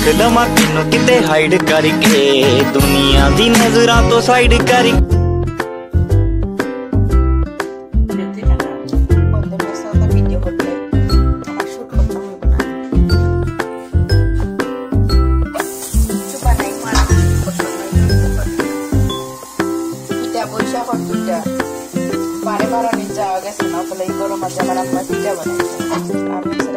लवा तेनों किते हाइड करके, दुनिया दी नजरां तो साइड करके। बारे बारे नीचे आ गए सुना पहले इको मजा बना पिज्जा बनाई।